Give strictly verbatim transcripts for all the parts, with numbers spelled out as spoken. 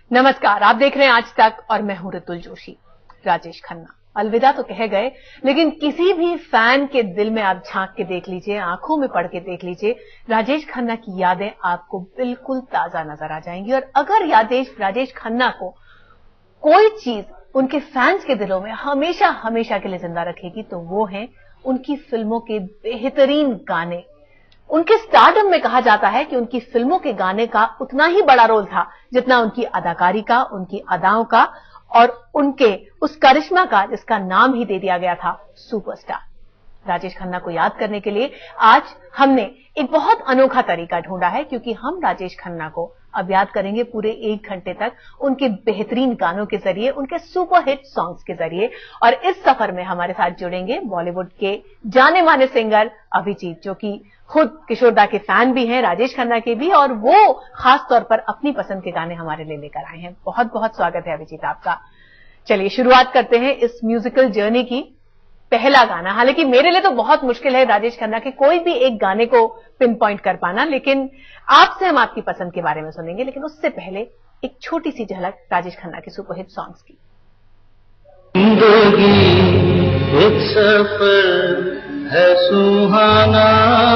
नमस्कार, आप देख रहे हैं आज तक और मैं हूं ऋतुल जोशी। राजेश खन्ना अलविदा तो कह गए, लेकिन किसी भी फैन के दिल में आप झांक के देख लीजिए, आंखों में पढ़ के देख लीजिए, राजेश खन्ना की यादें आपको बिल्कुल ताजा नजर आ जाएंगी। और अगर राजेश राजेश खन्ना को कोई चीज उनके फैंस के दिलों में हमेशा हमेशा के लिए जिंदा रखेगी तो वो है उनकी फिल्मों के बेहतरीन गाने। उनके स्टारडम में कहा जाता है कि उनकी फिल्मों के गाने का उतना ही बड़ा रोल था जितना उनकी अदाकारी का, उनकी अदाओं का और उनके उस करिश्मा का जिसका नाम ही दे दिया गया था सुपरस्टार। राजेश खन्ना को याद करने के लिए आज हमने एक बहुत अनोखा तरीका ढूंढा है, क्योंकि हम राजेश खन्ना को अब याद करेंगे पूरे एक घंटे तक उनके बेहतरीन गानों के जरिए, उनके सुपरहिट सॉन्ग्स के जरिए। और इस सफर में हमारे साथ जुड़ेंगे बॉलीवुड के जाने माने सिंगर अभिजीत, जो कि खुद किशोरदा के फैन भी हैं, राजेश खन्ना के भी, और वो खास तौर पर अपनी पसंद के गाने हमारे लिए लेकर आए हैं। बहुत बहुत स्वागत है अभिजीत आपका। चलिए शुरुआत करते हैं इस म्यूजिकल जर्नी की। पहला गाना, हालांकि मेरे लिए तो बहुत मुश्किल है राजेश खन्ना के कोई भी एक गाने को पिन पॉइंट कर पाना, लेकिन आपसे हम आपकी पसंद के बारे में सुनेंगे। लेकिन उससे पहले एक छोटी सी झलक राजेश खन्ना के सुपरहिट सॉन्ग्स की। जिंदगी एक सफर है सुहाना,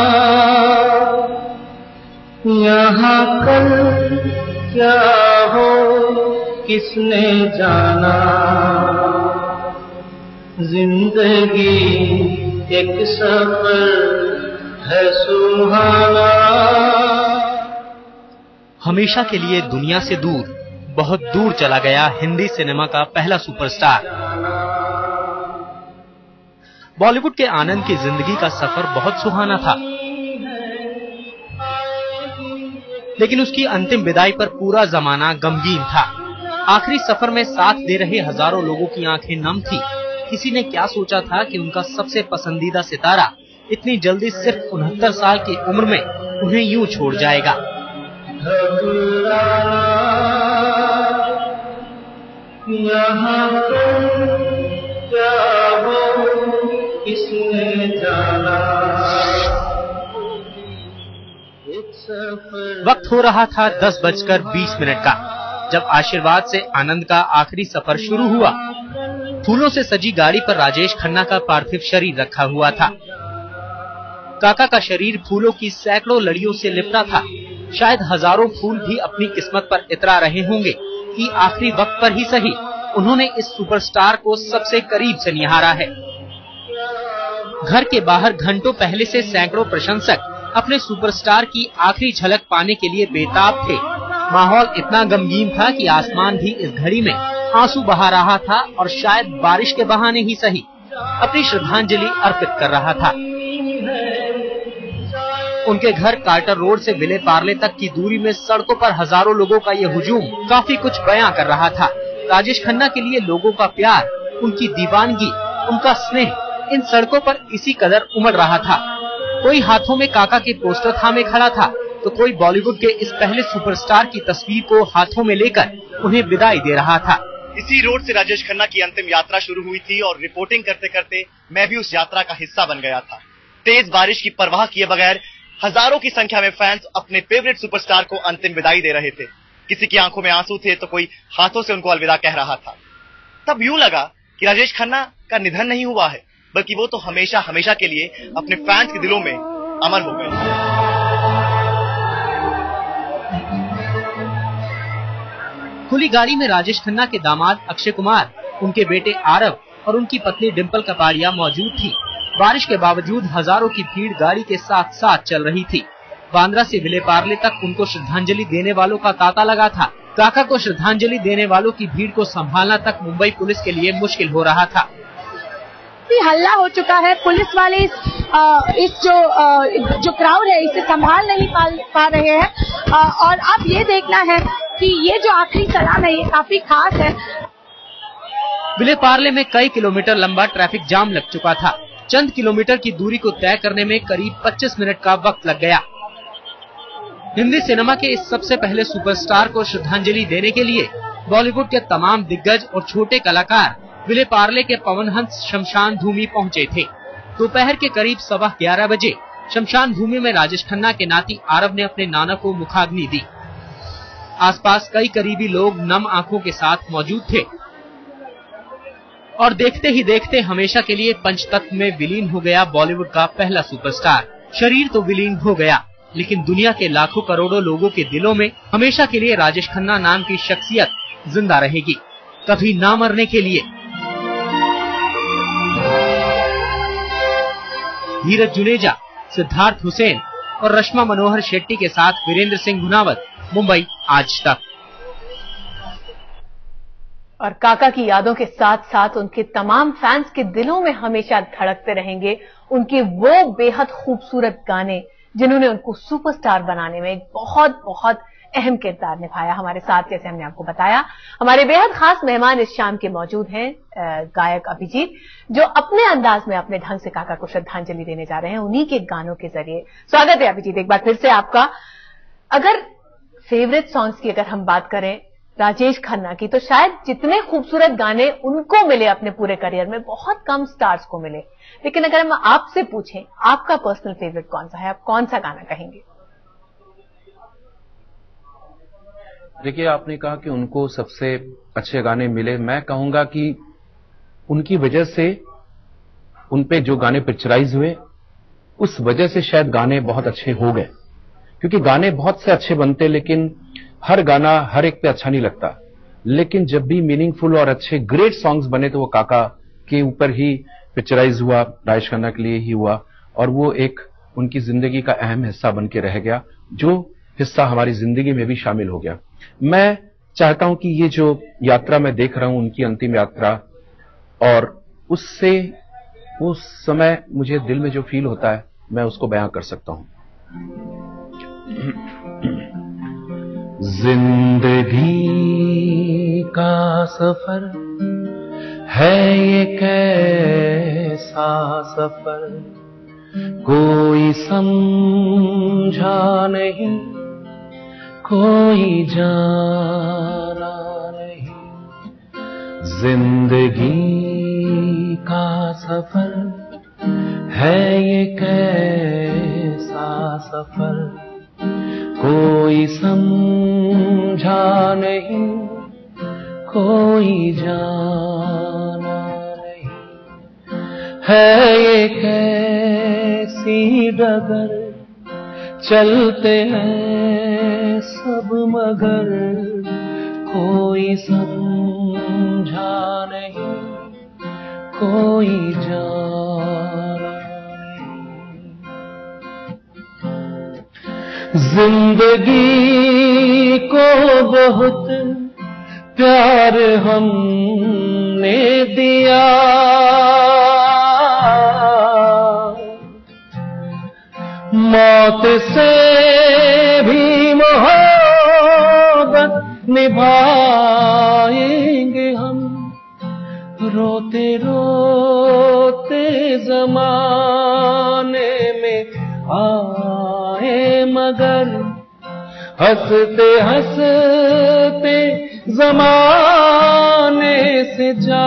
यहाँ कल क्या हो किसने जाना, जिंदगी एक सफर है सुहाना। हमेशा के लिए दुनिया से दूर, बहुत दूर चला गया हिंदी सिनेमा का पहला सुपरस्टार। बॉलीवुड के आनंद की जिंदगी का सफर बहुत सुहाना था, लेकिन उसकी अंतिम विदाई पर पूरा जमाना गमगीन था। आखिरी सफर में साथ दे रहे हजारों लोगों की आंखें नम थी। किसी ने क्या सोचा था कि उनका सबसे पसंदीदा सितारा इतनी जल्दी सिर्फ उनहत्तर साल की उम्र में उन्हें यूं छोड़ जाएगा। यहाँ क्या हो किसने जाना। वक्त हो रहा था दस बजकर बीस मिनट का, जब आशीर्वाद से आनंद का आखिरी सफर शुरू हुआ। फूलों से सजी गाड़ी पर राजेश खन्ना का पार्थिव शरीर रखा हुआ था। काका का शरीर फूलों की सैकड़ों लड़ियों से लिपटा था। शायद हजारों फूल भी अपनी किस्मत पर इतरा रहे होंगे कि आखिरी वक्त पर ही सही उन्होंने इस सुपरस्टार को सबसे करीब से निहारा है। घर के बाहर घंटों पहले से सैकड़ों प्रशंसक अपने सुपरस्टार की आखिरी झलक पाने के लिए बेताब थे। माहौल इतना गमगीन था कि आसमान भी इस घड़ी में आंसू बहा रहा था और शायद बारिश के बहाने ही सही अपनी श्रद्धांजलि अर्पित कर रहा था। उनके घर कार्टर रोड से विले पार्ले तक की दूरी में सड़कों पर हजारों लोगों का ये हुजूम काफी कुछ बयां कर रहा था। राजेश खन्ना के लिए लोगों का प्यार, उनकी दीवानगी, उनका स्नेह इन सड़कों पर इसी कदर उमड़ रहा था। कोई हाथों में काका के पोस्टर थामे खड़ा था, तो कोई बॉलीवुड के इस पहले सुपरस्टार की तस्वीर को हाथों में लेकर उन्हें विदाई दे रहा था। इसी रोड से राजेश खन्ना की अंतिम यात्रा शुरू हुई थी और रिपोर्टिंग करते करते मैं भी उस यात्रा का हिस्सा बन गया था। तेज बारिश की परवाह किए बगैर हजारों की संख्या में फैंस अपने फेवरेट सुपरस्टार को अंतिम विदाई दे रहे थे। किसी की आंखों में आंसू थे तो कोई हाथों से उनको अलविदा कह रहा था। तब यूं लगा कि राजेश खन्ना का निधन नहीं हुआ है, बल्कि वो तो हमेशा हमेशा के लिए अपने फैंस के दिलों में अमर हो गए। खुली गाड़ी में राजेश खन्ना के दामाद अक्षय कुमार, उनके बेटे आरव और उनकी पत्नी डिंपल कपाड़िया मौजूद थी। बारिश के बावजूद हजारों की भीड़ गाड़ी के साथ साथ चल रही थी। बांद्रा से विले पार्ले तक उनको श्रद्धांजलि देने वालों का तांता लगा था। काका को श्रद्धांजलि देने वालों की भीड़ को संभालना तक मुंबई पुलिस के लिए मुश्किल हो रहा था। हल्ला हो चुका है, पुलिस वाले इस, आ, इस जो आ, जो क्राउड है इसे संभाल नहीं पा, पा रहे हैं। आ, और अब ये देखना है कि ये जो आखिरी सलाम है ये काफी खास है। विले पार्ले में कई किलोमीटर लंबा ट्रैफिक जाम लग चुका था। चंद किलोमीटर की दूरी को तय करने में करीब पच्चीस मिनट का वक्त लग गया। हिंदी सिनेमा के इस सबसे पहले सुपरस्टार को श्रद्धांजलि देने के लिए बॉलीवुड के तमाम दिग्गज और छोटे कलाकार विले पार्ले के पवन हंस शमशान भूमि पहुंचे थे। दोपहर के करीब सवा ग्यारह बजे शमशान भूमि में राजेश खन्ना के नाती आरव ने अपने नाना को मुखाग्नि दी। आसपास कई करीबी लोग नम आंखों के साथ मौजूद थे और देखते ही देखते हमेशा के लिए पंचतत्व में विलीन हो गया बॉलीवुड का पहला सुपरस्टार। शरीर तो विलीन हो गया, लेकिन दुनिया के लाखों करोड़ों लोगों के दिलों में हमेशा के लिए राजेश खन्ना नाम की शख्सियत जिंदा रहेगी, कभी ना मरने के लिए। धीरज जुनेजा, सिद्धार्थ हुसैन और रश्मा मनोहर शेट्टी के साथ वीरेंद्र सिंह गुनावत, मुंबई आज तक। और काका की यादों के साथ साथ उनके तमाम फैंस के दिलों में हमेशा धड़कते रहेंगे उनके वो बेहद खूबसूरत गाने जिन्होंने उनको सुपरस्टार बनाने में एक बहुत बहुत अहम किरदार निभाया। हमारे साथ, जैसे हमने आपको बताया, हमारे बेहद खास मेहमान इस शाम के मौजूद हैं, गायक अभिजीत, जो अपने अंदाज में अपने ढंग से काका को श्रद्धांजलि देने जा रहे हैं उन्हीं के गानों के जरिए। स्वागत है अभिजीत एक बार फिर से आपका। अगर फेवरेट सॉन्ग्स की अगर हम बात करें राजेश खन्ना की, तो शायद जितने खूबसूरत गाने उनको मिले अपने पूरे करियर में बहुत कम स्टार्स को मिले, लेकिन अगर हम आपसे पूछें आपका पर्सनल फेवरेट कौन सा है, आप कौन सा गाना कहेंगे? देखिए, आपने कहा कि उनको सबसे अच्छे गाने मिले। मैं कहूंगा कि उनकी वजह से उन पे जो गाने पिक्चराइज हुए उस वजह से शायद गाने बहुत अच्छे हो गए, क्योंकि गाने बहुत से अच्छे बनते लेकिन हर गाना हर एक पे अच्छा नहीं लगता। लेकिन जब भी मीनिंगफुल और अच्छे ग्रेट सॉन्ग्स बने तो वो काका के ऊपर ही पिक्चराइज हुआ, राजेश खन्ना के लिए ही हुआ, और वो एक उनकी जिंदगी का अहम हिस्सा बन के रह गया, जो हिस्सा हमारी जिंदगी में भी शामिल हो गया। मैं चाहता हूं कि ये जो यात्रा मैं देख रहा हूं, उनकी अंतिम यात्रा, और उससे उस समय मुझे दिल में जो फील होता है मैं उसको बयां कर सकता हूं। जिंदगी का सफर है ये कैसा सफर, कोई समझा नहीं, कोई जाना नहीं। जिंदगी का सफर है ये कैसा सफर, कोई समझा नहीं, कोई जाना नहीं। है ये कैसी डगर, चलते हैं सब मगर, कोई समझा नहीं, कोई जाना नहीं। जिंदगी को बहुत प्यार हमने दिया, मौत से भी मोहब्बत निभाएंगे हम, रोते रोते जमाने में आए मगर, हंसते हंसते जमाने से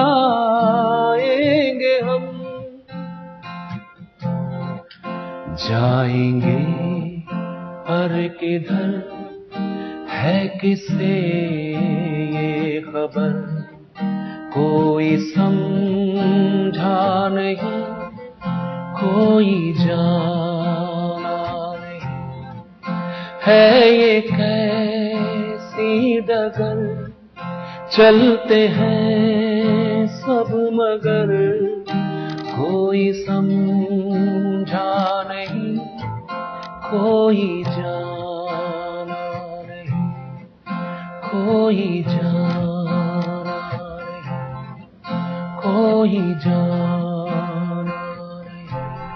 जाएंगे हम। जाएंगे पर किधर है किसे ये खबर, कोई समझा नहीं, कोई जाना नहीं। है ये कैसी डगर, चलते हैं सब मगर, कोई समझा नहीं, कोई जाना नहीं, कोई जाना नहीं, कोई जाना नहीं।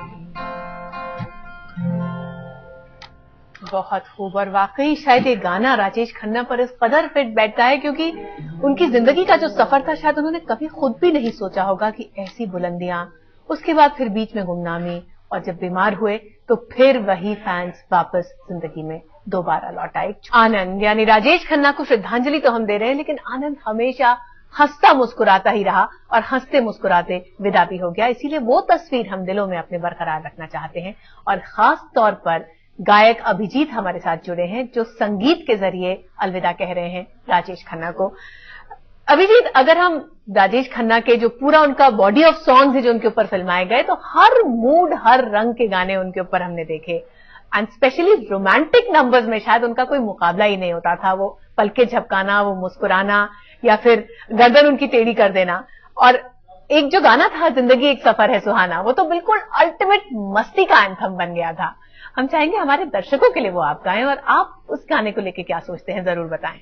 बहुत खूब। और वाकई शायद ये गाना राजेश खन्ना पर इस कदर फिट बैठता है क्योंकि उनकी जिंदगी का जो सफर था शायद उन्होंने कभी खुद भी नहीं सोचा होगा कि ऐसी बुलंदियां, उसके बाद फिर बीच में गुमनामी, और जब बीमार हुए तो फिर वही फैंस वापस जिंदगी में दोबारा लौट आए। आनंद, यानी राजेश खन्ना को श्रद्धांजलि तो हम दे रहे हैं, लेकिन आनंद हमेशा हंसता मुस्कुराता ही रहा और हंसते मुस्कुराते विदा भी हो गया। इसीलिए वो तस्वीर हम दिलों में अपने बरकरार रखना चाहते हैं और खास तौर पर गायक अभिजीत हमारे साथ जुड़े हैं, जो संगीत के जरिए अलविदा कह रहे हैं राजेश खन्ना को। अभिजीत, अगर हम राजेश खन्ना के जो पूरा उनका बॉडी ऑफ सॉन्ग्स है जो उनके ऊपर फिल्माए गए, तो हर मूड, हर रंग के गाने उनके ऊपर हमने देखे, एंड स्पेशली रोमांटिक नंबर्स में शायद उनका कोई मुकाबला ही नहीं होता था। वो पलके झपकाना, वो मुस्कुराना, या फिर गर्दन उनकी टेढ़ी कर देना। और एक जो गाना था जिंदगी एक सफर है सुहाना, वो तो बिल्कुल अल्टीमेट मस्ती का एंथम बन गया था। हम चाहेंगे हमारे दर्शकों के लिए वो आप गाएं, और आप उस गाने को लेकर क्या सोचते हैं, जरूर बताएं।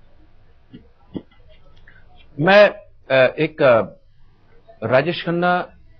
मैं एक राजेश खन्ना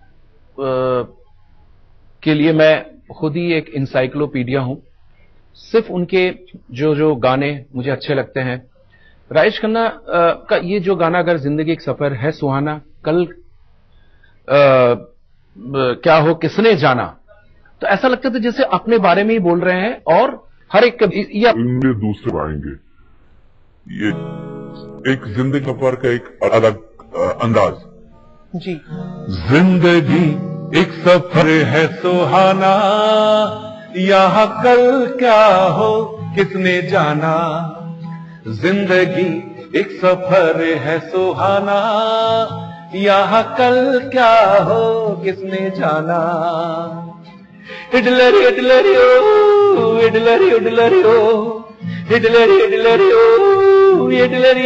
के लिए मैं खुद ही एक इंसाइक्लोपीडिया हूं। सिर्फ उनके जो जो गाने मुझे अच्छे लगते हैं। राजेश खन्ना का ये जो गाना, अगर जिंदगी एक सफर है सुहाना, कल आ, क्या हो किसने जाना, तो ऐसा लगता था जैसे अपने बारे में ही बोल रहे हैं। और हर एक या इनमें दूसरे आएंगे, ये एक जिंदगी सफर का एक अलग अंदाज जी। जिंदगी एक सफर है सुहाना, यहाँ कल क्या हो किसने जाना। जिंदगी एक सफर है सुहाना, यहाँ कल क्या हो किसने जाना। इडलरी इडलरी ओ, इडलरी इडलरी ओ, इडलरी इडलरी ओ, इडलरी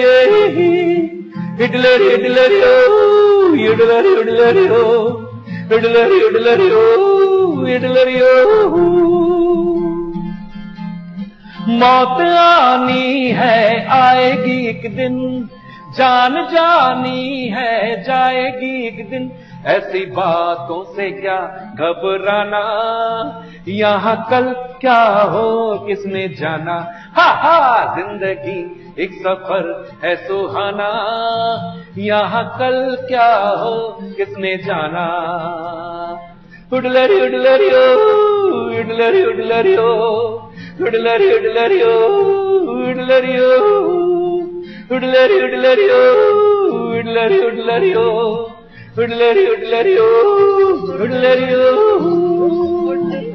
इडलरी इडलरी ओ, इडलरी इडलरी ओ, इडलरी इडलरी ओ, इडलरी ओ। मौत आनी है आएगी एक दिन, जान जानी है जाएगी एक दिन। ऐसी बातों से क्या घबराना, यहाँ कल क्या हो किसने जाना। हा हा, जिंदगी एक सफर है सुहाना, यहाँ कल क्या हो किसने जाना। उडलरी उडलरी ओ, उडलरी उडलरी ओ, उडलरी उडलरी ओ, उडलरी ओ, उडलरी उडलरी ओ, उडलरी उडलरी ओ, उडलरी उडलरी ओ, उडलरी ओ, उडलरी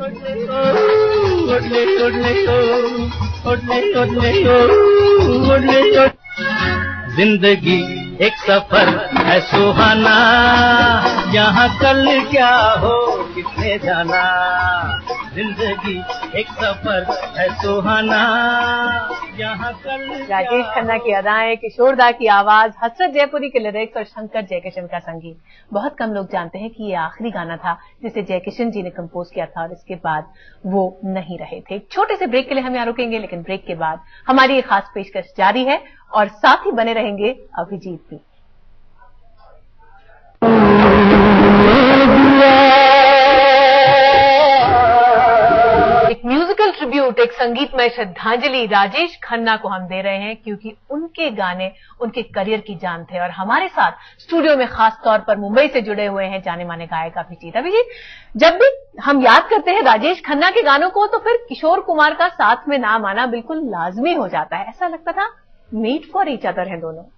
उडलरी ओ, उडलरी उडलरी ओ, उडलरी उडलरी। जिंदगी एक सफर है सुहाना, यहाँ कल क्या हो किसने जाना। जिंदगी एक सफर है सुहाना, यहाँ कल। राजेश खन्ना की अदाएं, किशोर दा की आवाज, हसरत जयपुरी के लिरिक्स और शंकर जयकिशन का संगीत। बहुत कम लोग जानते हैं कि ये आखिरी गाना था जिसे जयकिशन जी ने कंपोज किया था, और इसके बाद वो नहीं रहे थे। छोटे से ब्रेक के लिए हम यहाँ रुकेंगे, लेकिन ब्रेक के बाद हमारी ये खास पेशकश जारी है, और साथ ही बने रहेंगे अभिजीत भी। एक म्यूजिकल ट्रिब्यूट, एक संगीतमय श्रद्धांजलि राजेश खन्ना को हम दे रहे हैं, क्योंकि उनके गाने उनके करियर की जान थे। और हमारे साथ स्टूडियो में खास तौर पर मुंबई से जुड़े हुए हैं जाने माने गायक अभिजीत। अभिजीत, जब भी हम याद करते हैं राजेश खन्ना के गानों को, तो फिर किशोर कुमार का साथ में नाम आना बिल्कुल लाजमी हो जाता है। ऐसा लगता था मेड फॉर ईच अदर हैं दोनों।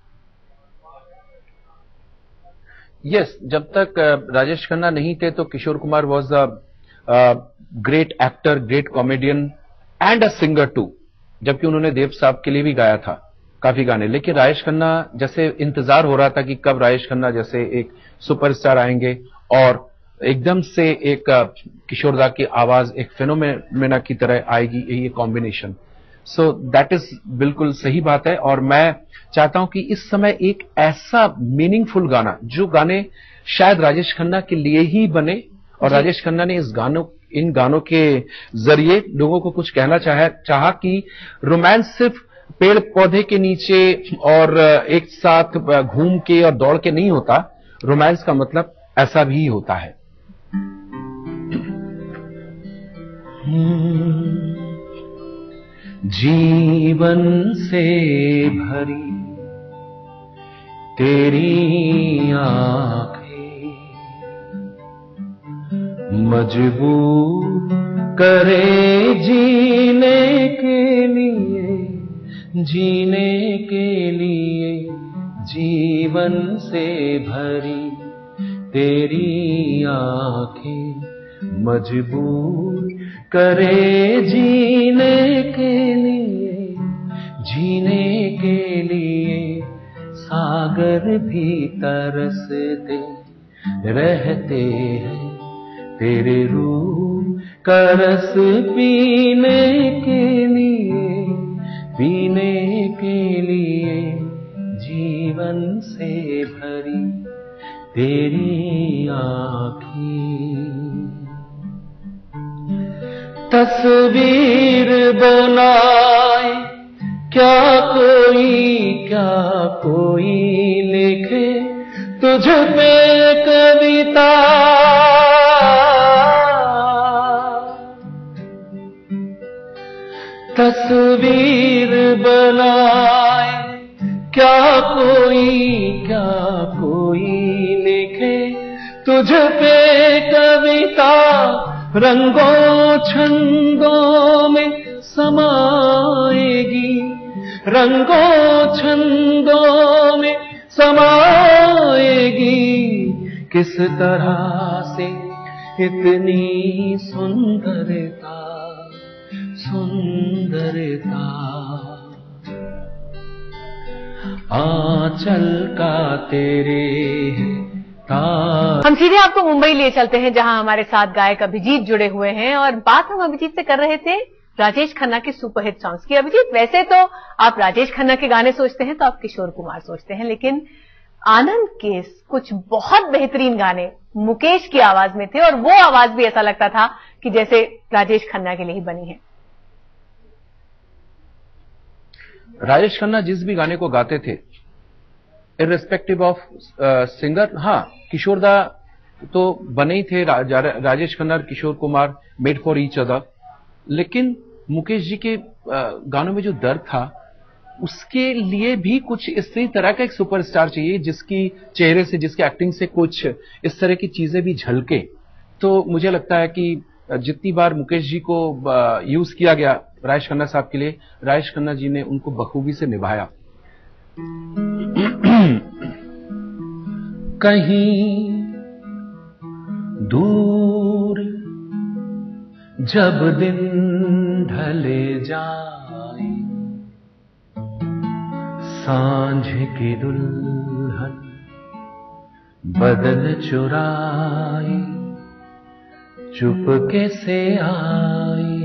यस yes, जब तक राजेश खन्ना नहीं थे तो Kishore Kumar was a great actor, great comedian and a singer too, जबकि उन्होंने देव साहब के लिए भी गाया था काफी गाने। लेकिन राजेश खन्ना जैसे इंतजार हो रहा था कि कब राजेश खन्ना जैसे एक सुपरस्टार आएंगे, और एकदम से एक किशोर दा की आवाज एक फेनोमेना की तरह आएगी, ये कॉम्बिनेशन। सो दैट इज बिल्कुल सही बात है। और मैं चाहता हूं कि इस समय एक ऐसा मीनिंगफुल गाना, जो गाने शायद राजेश खन्ना के लिए ही बने, और राजेश खन्ना ने इस गानों इन गानों के जरिए लोगों को कुछ कहना चाहा चाहा कि रोमांस सिर्फ पेड़ पौधे के नीचे और एक साथ घूम के और दौड़ के नहीं होता। रोमांस का मतलब ऐसा भी होता है। जीवन से भरी तेरी आंखें मजबूर करे जीने के लिए, जीने के लिए। जीवन से भरी तेरी आंखें मजबूर करे जीने के लिए, जीने के लिए सागर भी तरसते रहते हैं, तेरे रूह का रस पीने के लिए, पीने के लिए जीवन से भरी तेरी आँखें। तस्वीर बनाए क्या कोई, क्या कोई लिखे तुझ पे कविता, तस्वीर बनाए क्या कोई, क्या कोई लिखे तुझ पे कविता, रंगों छंदों में समाएगी, रंगों छंदों में समाएगी, किस तरह से इतनी सुंदरता, सुंदरता आंचल का तेरे तार। हम सीधे आपको मुंबई ले चलते हैं, जहां हमारे साथ गायक अभिजीत जुड़े हुए हैं और बात हम अभिजीत से कर रहे थे राजेश खन्ना के सुपरहिट सॉन्ग्स की। अभिजीत, वैसे तो आप राजेश खन्ना के गाने सोचते हैं तो आप किशोर कुमार सोचते हैं, लेकिन आनंद के कुछ बहुत बेहतरीन गाने मुकेश की आवाज में थे और वो आवाज भी ऐसा लगता था कि जैसे राजेश खन्ना के लिए ही बनी है। राजेश खन्ना जिस भी गाने को गाते थे, इररिस्पेक्टिव ऑफ सिंगर, हाँ किशोर दा तो बने ही थे, रा, राजेश खन्ना और Kishore Kumar made for each other, लेकिन मुकेश जी के uh, गानों में जो दर्द था उसके लिए भी कुछ इसी तरह का एक सुपरस्टार चाहिए जिसकी चेहरे से, जिसकी एक्टिंग से कुछ इस तरह की चीजें भी झलके। तो मुझे लगता है कि जितनी बार मुकेश जी को यूज किया गया राजेश खन्ना साहब के लिए, राजेश खन्ना जी ने उनको बखूबी से निभाया। कहीं दूर जब दिन ढले जाए, सांझ की दुल्हन बदन चुराए, चुपके से आए,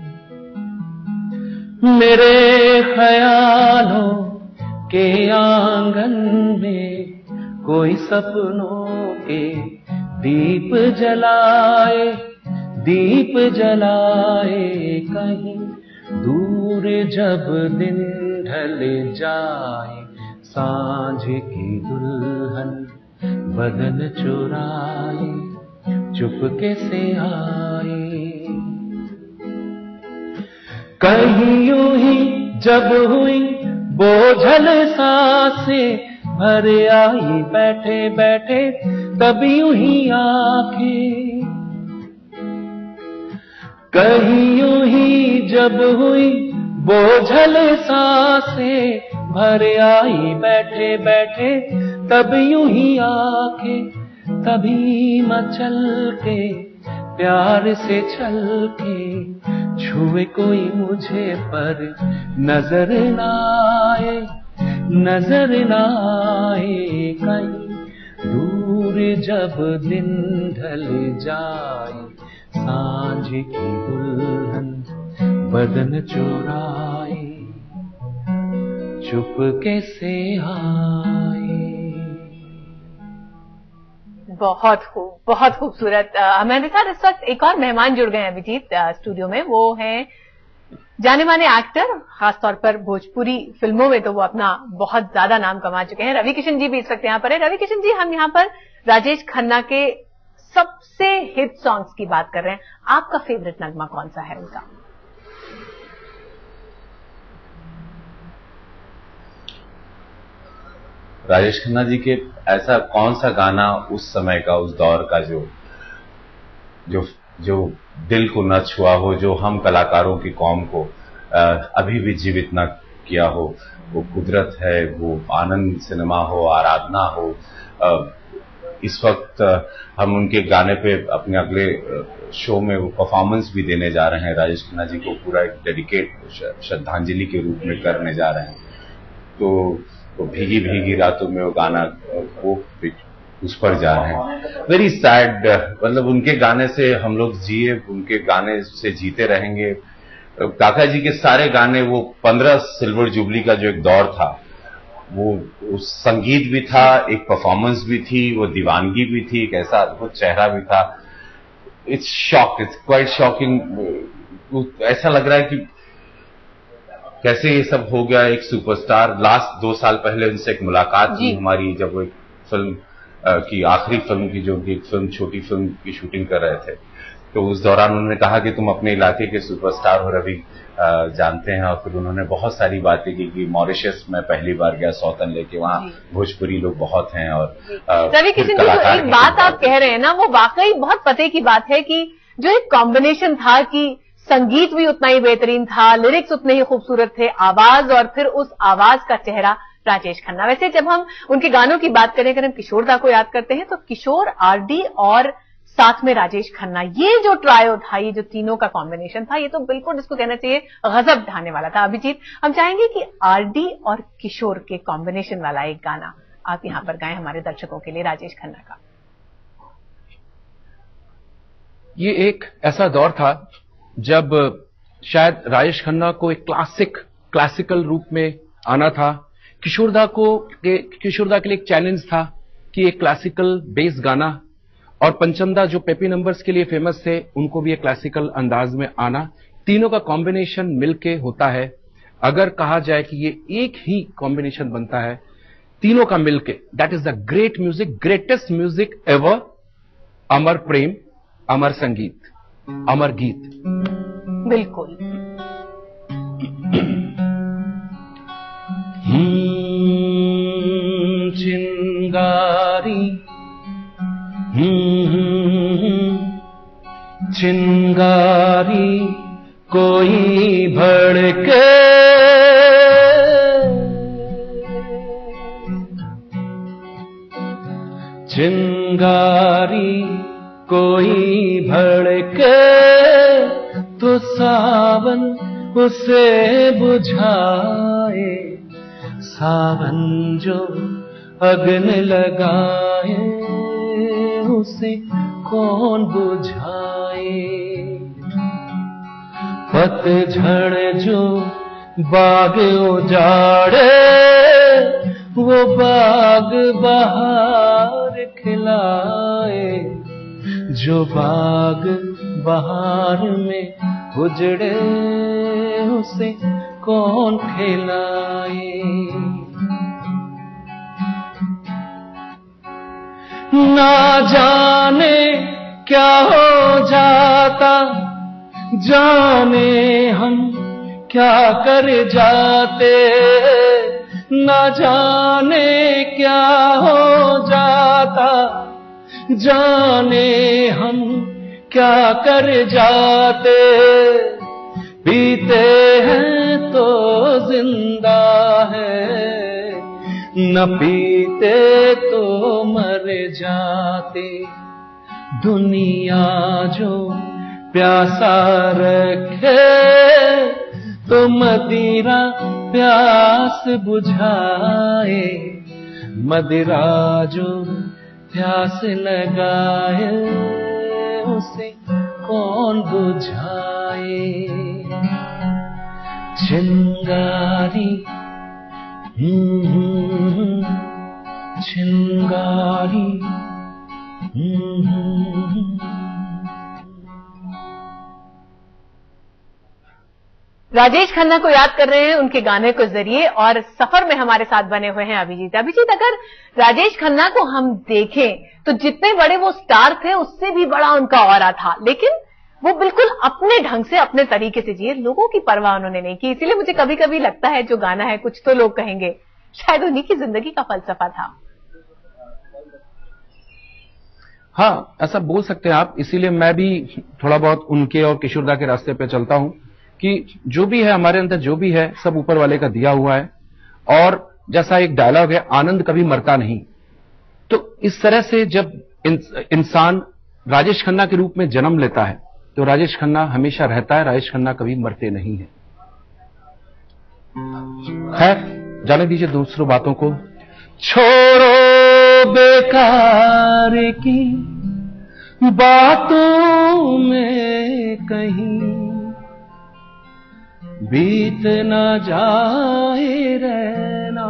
मेरे ख्यालों के आंगन में कोई सपनों के दीप जलाए, दीप जलाए, कहीं दूर जब दिन ढल जाए, सांझ की दुल्हन बदन चुराए, चुपके से आए, कहीं यूं ही जब हुई बोझल सांसें भर आई, बैठे बैठे तब यूं ही आंखें, कहीं यूं ही जब हुई बोझल सांसें भर आई, बैठे बैठे तब यूं ही आंखें, तभी मचल के प्यार से छल के छुए कोई मुझे पर नजर ना आए, नजर ना आए, कहीं दूर जब दिन ढल जाए, सांझ की दुल्हन बदन चुराए, चुपके से आए। बहुत खूब, बहुत खूबसूरत। हमारे साथ इस वक्त एक और मेहमान जुड़ गए हैं अभिजीत स्टूडियो में, वो हैं जाने माने एक्टर, खासतौर पर भोजपुरी फिल्मों में तो वो अपना बहुत ज्यादा नाम कमा चुके हैं। रवि किशन जी भी इस वक्त यहाँ पर है। रवि किशन जी, हम यहाँ पर राजेश खन्ना के सबसे हिट सॉन्ग्स की बात कर रहे हैं, आपका फेवरेट नगमा कौन सा है उनका? राजेश खन्ना जी के ऐसा कौन सा गाना उस समय का, उस दौर का जो जो जो दिल को न छुआ हो, जो हम कलाकारों की कौम को आ, अभी भी जीवित न किया हो? वो कुदरत है, वो आनंद सिनेमा हो, आराधना हो, आ, इस वक्त हम उनके गाने पे अपने अगले शो में वो परफॉर्मेंस भी देने जा रहे हैं। राजेश खन्ना जी को पूरा एक डेडिकेट श्रद्धांजलि के रूप में करने जा रहे हैं। तो, तो भीगी भीगी रातों में वो गाना वो उस पर जा रहे हैं। वेरी सैड, मतलब उनके गाने से हम लोग जिए, उनके गाने से जीते रहेंगे। काका जी के सारे गाने, वो पंद्रह सिल्वर जुबली का जो एक दौर था, वो उस संगीत भी था, एक परफॉर्मेंस भी थी, वो दीवानगी भी थी, एक ऐसा अद्भुत चेहरा भी था। It's shock, it's quite shocking. ऐसा लग रहा है कि कैसे ये सब हो गया। एक सुपरस्टार, लास्ट दो साल पहले उनसे एक मुलाकात थी हमारी, जब वो एक फिल्म की आखिरी फिल्म की जो एक फिल्म छोटी फिल्म की शूटिंग कर रहे थे, तो उस दौरान उन्होंने कहा कि तुम अपने इलाके के सुपरस्टार हो रवि, जानते हैं। और फिर उन्होंने बहुत सारी बातें की कि मॉरिशस में पहली बार गया सौतन लेके, वहाँ भोजपुरी लोग बहुत हैं। और रवि किशन जी, जो एक बात आप कह रहे हैं ना, वो वाकई बहुत पते की बात है कि जो एक कॉम्बिनेशन था कि संगीत भी उतना ही बेहतरीन था, लिरिक्स उतने ही खूबसूरत थे, आवाज और फिर उस आवाज का चेहरा राजेश खन्ना। वैसे जब हम उनके गानों की बात करें, अगर हम किशोर दा को याद करते हैं तो किशोर, आरडी और साथ में राजेश खन्ना, ये जो ट्रायो था, ये जो तीनों का कॉम्बिनेशन था, ये तो बिल्कुल जिसको कहना चाहिए गजब ढाने वाला था। अभिजीत, हम चाहेंगे कि आरडी और किशोर के कॉम्बिनेशन वाला एक गाना आप यहां पर गाएं हमारे दर्शकों के लिए, राजेश खन्ना का। ये एक ऐसा दौर था जब शायद राजेश खन्ना को एक क्लासिक क्लासिकल रूप में आना था। किशोरदा को किशोरदा के लिए एक चैलेंज था कि एक क्लासिकल बेस गाना, और पंचमदा जो पेपी नंबर्स के लिए फेमस थे, उनको भी एक क्लासिकल अंदाज में आना। तीनों का कॉम्बिनेशन मिलके होता है। अगर कहा जाए कि ये एक ही कॉम्बिनेशन बनता है तीनों का मिलके, that is the great music, greatest music ever. अमर प्रेम, अमर संगीत, अमर गीत। बिल्कुल। चिंगारी चिंगारी कोई भड़के, चिंगारी कोई भड़के, तो सावन उसे बुझाए, सावन जो अग्न लगाए, उसे कौन बुझाए। पतझड़ जो बाग उजाड़े, वो बाग बहार खिलाए, जो बाग बहार में उजड़े, उसे कौन खिलाए। ना जाने क्या हो जाता, जाने हम क्या कर जाते, ना जाने क्या हो जाता, जाने हम क्या कर जाते। पीते हैं तो जिंदा है, न पीते तो मर जाते। दुनिया जो प्यासा रखे, तो मदिरा प्यास बुझाए, मदिरा जो प्यास लगाए, उसे कौन बुझाए। चिंगारी चिंगारी। राजेश खन्ना को याद कर रहे हैं उनके गाने के जरिए, और सफर में हमारे साथ बने हुए हैं अभिजीत। अभिजीत, अगर राजेश खन्ना को हम देखें तो जितने बड़े वो स्टार थे उससे भी बड़ा उनका ऑरा था, लेकिन वो बिल्कुल अपने ढंग से अपने तरीके से जिए, लोगों की परवाह उन्होंने नहीं की। इसीलिए मुझे कभी कभी लगता है जो गाना है कुछ तो लोग कहेंगे, शायद उन्हीं की जिंदगी का फलसफा था। हाँ, ऐसा बोल सकते हैं आप। इसीलिए मैं भी थोड़ा बहुत उनके और किशोरदा के रास्ते पे चलता हूं कि जो भी है हमारे अंदर, जो भी है सब ऊपर वाले का दिया हुआ है। और जैसा एक डायलॉग है, आनंद कभी मरता नहीं। तो इस तरह से जब इंसान राजेश खन्ना के रूप में जन्म लेता है तो राजेश खन्ना हमेशा रहता है, राजेश खन्ना कभी मरते नहीं है। खैर, जाने दीजिए दूसरों बातों को। छोड़ो बेकार की बातों में कहीं बीत न जाए रहना,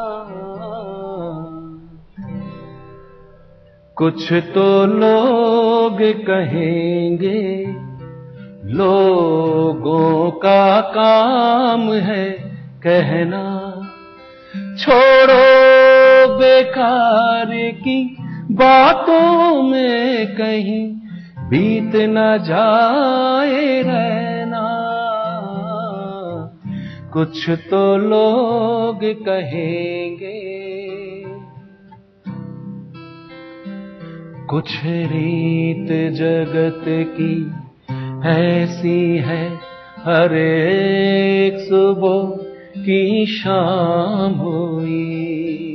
कुछ तो लोग कहेंगे, लोगों का काम है कहना। छोड़ो बेकार की बातों में कहीं बीत न जाए रहना, कुछ तो लोग कहेंगे। कुछ रीत जगत की ऐसी है, हर एक सुबह की शाम हुई।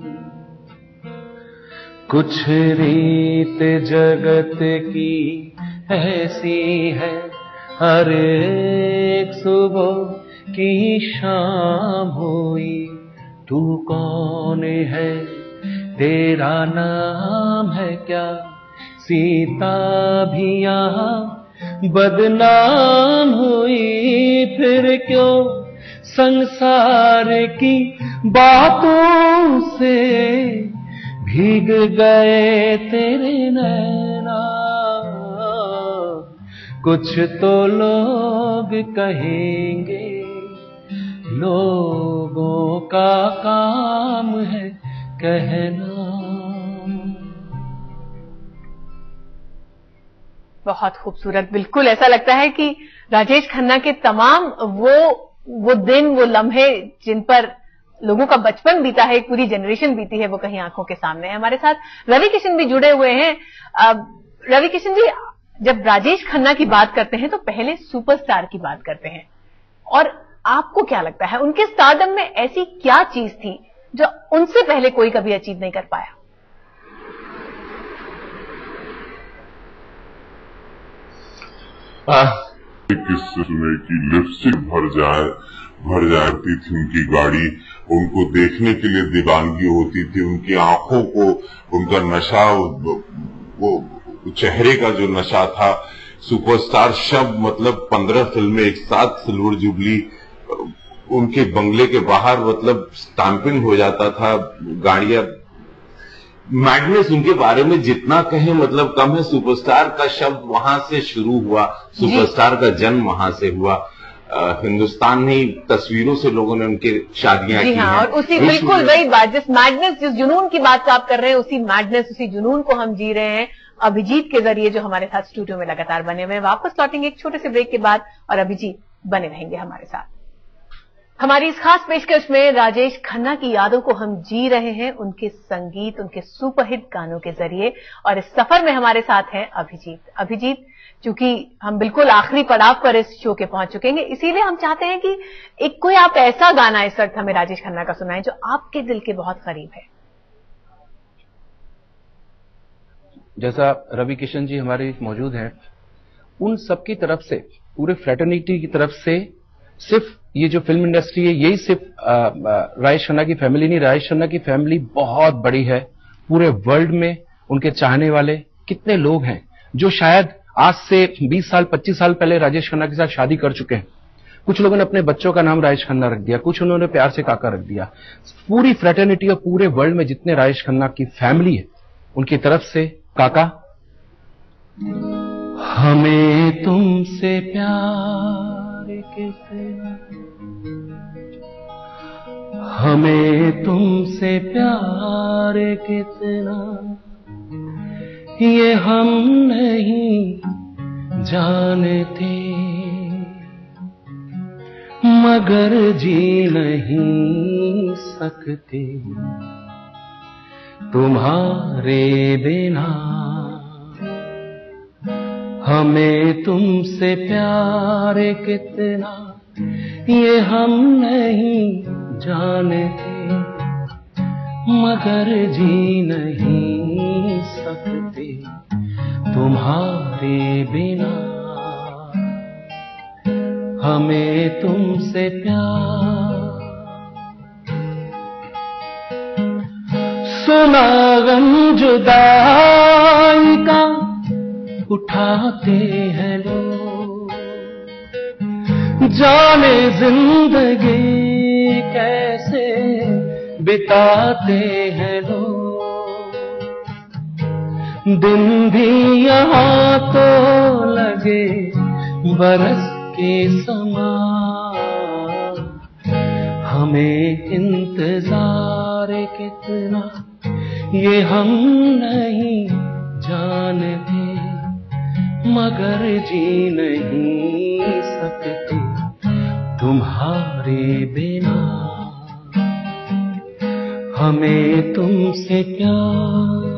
कुछ रीत जगत की ऐसी है, हर एक सुबह की शाम हुई। तू कौन है, तेरा नाम है क्या, सीता भी यहाँ बदनाम हुई। फिर क्यों संसार की बातों से भीग गए तेरे नैना, कुछ तो लोग कहेंगे, लोगों का काम है कहना। बहुत खूबसूरत। बिल्कुल ऐसा लगता है कि राजेश खन्ना के तमाम वो वो दिन, वो लम्हे जिन पर लोगों का बचपन बीता है, एक पूरी जनरेशन बीती है, वो कहीं आंखों के सामने है। हमारे साथ रवि किशन भी जुड़े हुए हैं। रवि किशन जी, जब राजेश खन्ना की बात करते हैं तो पहले सुपरस्टार की बात करते हैं, और आपको क्या लगता है उनके स्टारडम में ऐसी क्या चीज थी जो उनसे पहले कोई कभी अचीव नहीं कर पाया? किससे सुने कि लिपस्टिक भर जाए भर जाती थी उनकी गाड़ी, उनको देखने के लिए दीवानगी होती थी, उनकी आंखों को उनका नशा, वो चेहरे का जो नशा था। सुपरस्टार शब्द मतलब पंद्रह फिल्में एक साथ, सिल्वर जुबली, उनके बंगले के बाहर मतलब स्टैंपिंग हो जाता था, गाड़ियां। मैग्नेस उनके बारे में जितना कहें मतलब कम है। सुपरस्टार का शब्द वहां से शुरू हुआ, सुपरस्टार का जन्म वहां से हुआ। आ, हिंदुस्तान में तस्वीरों से लोगों ने उनके शादियां की हाँ, हैं। और उसी बिल्कुल वही बात, जिस मैडनेस, जिस जुनून की बात आप कर रहे हैं, उसी मैडनेस, उसी जुनून को हम जी रहे हैं अभिजीत के जरिए, जो हमारे साथ स्टूडियो में लगातार बने हुए हैं। वापस लौटेंगे एक छोटे से ब्रेक के बाद और अभिजीत बने रहेंगे हमारे साथ। हमारी इस खास पेशकश में राजेश खन्ना की यादों को हम जी रहे हैं उनके संगीत, उनके सुपरहिट गानों के जरिए, और इस सफर में हमारे साथ हैं अभिजीत। अभिजीत, चूंकि हम बिल्कुल आखिरी पड़ाव पर इस शो के पहुंच चुके हैं, इसीलिए हम चाहते हैं कि एक कोई आप ऐसा गाना इस वक्त हमें राजेश खन्ना का सुनाएं जो आपके दिल के बहुत करीब है। जैसा रवि किशन जी हमारे मौजूद हैं, उन सबकी तरफ से, पूरे फ्रेटर्निटी की तरफ से, सिर्फ ये जो फिल्म इंडस्ट्री है यही सिर्फ राजेश खन्ना की फैमिली नहीं, राजेश खन्ना की फैमिली बहुत बड़ी है। पूरे वर्ल्ड में उनके चाहने वाले कितने लोग हैं जो शायद आज से बीस साल पच्चीस साल पहले राजेश खन्ना के साथ शादी कर चुके हैं। कुछ लोगों ने अपने बच्चों का नाम राजेश खन्ना रख दिया, कुछ उन्होंने प्यार से काका रख दिया। पूरी फ्रेटर्निटी और पूरे वर्ल्ड में जितने राजेश खन्ना की फैमिली है, उनकी तरफ से काका, हमें तुमसे प्यार कितना, हमें तुमसे प्यार कितना, ये हम नहीं जानते, मगर जी नहीं सकते तुम्हारे बिना। हमें तुमसे प्यार कितना, ये हम नहीं जानते, मगर जी नहीं सकते तुम्हारे बिना। हमें तुमसे प्यार, सुना गम जुदाई का उठाते हैं लोग, जाने जिंदगी कैसे बिताते हैं लोग। दिन भी यहाँ तो लगे बरस के समान, हमें इंतजार कितना ये हम नहीं जानते, मगर जी नहीं सकते तुम्हारे बिना। हमें तुमसे प्यार।